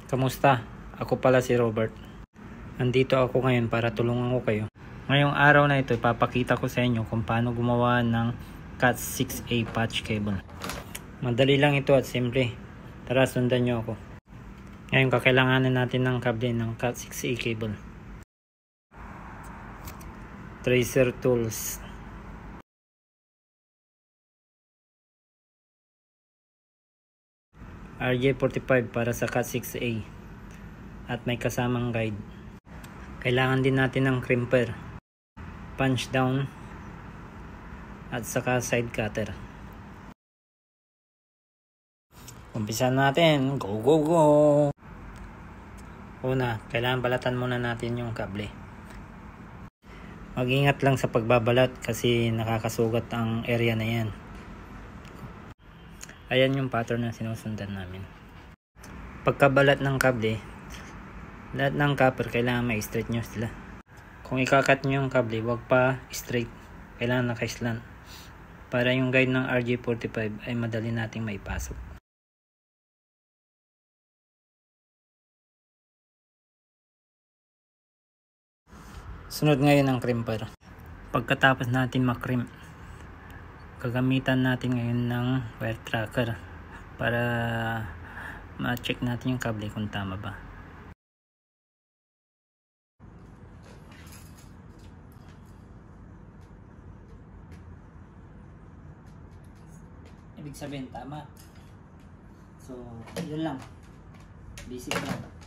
Kamusta? Ako pala si Robert. Nandito ako ngayon para tulungan ko kayo. Ngayong araw na ito, ipapakita ko sa inyo kung paano gumawa ng Cat6a patch cable. Madali lang ito at simple. Tara, sundan nyo ako. Ngayon, kakailanganin natin ng kable ng Cat6a cable. Tracer tools. RJ45 para sa Cat6a. At may kasamang guide. Kailangan din natin ng crimper, punch down, at saka side cutter. Umpisa natin. Go go go! Una, kailangan balatan muna natin yung kable. Mag-ingat lang sa pagbabalat kasi nakakasugat ang area na yan. Ayan yung pattern na sinusundan namin. Pagkabalat ng kable, lahat ng copper kailangan ma-straight nyo sila. Kung ikakat nyo yung kable, wag pa straight. Kailangan naka-slant. Para yung guide ng RJ45 ay madali nating maipasok. Sunod ngayon ang crimper. Pagkatapos natin makrimp, gagamitan natin ngayon ng wire tracker para ma-check natin yung kable kung tama ba. Ibig sabihin tama. So, yun lang. Basic lang.